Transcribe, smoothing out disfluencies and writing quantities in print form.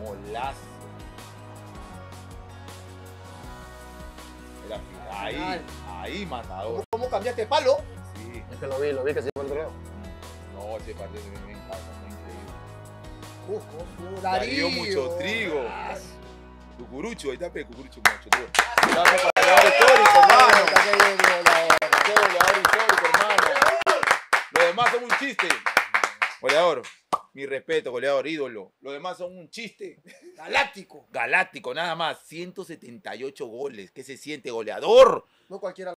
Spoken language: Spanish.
Golazo. Era ahí, matador. ¿Cómo cambiaste de palo? Sí. Es que lo vi que se fue al otro lado. No, ese partido me encanta, fue increíble. Darío. Darío mucho trigo. Cucurucho, ahí está Cucurucho, mucho trigo. Goleador histórico, hermano. Qué goleador histórico, hermano. Los demás son un chiste. Goleador, mi respeto, goleador, ídolo. Los demás son un chiste. Galáctico. Galáctico, nada más. 178 goles. ¿Qué se siente, goleador? No cualquiera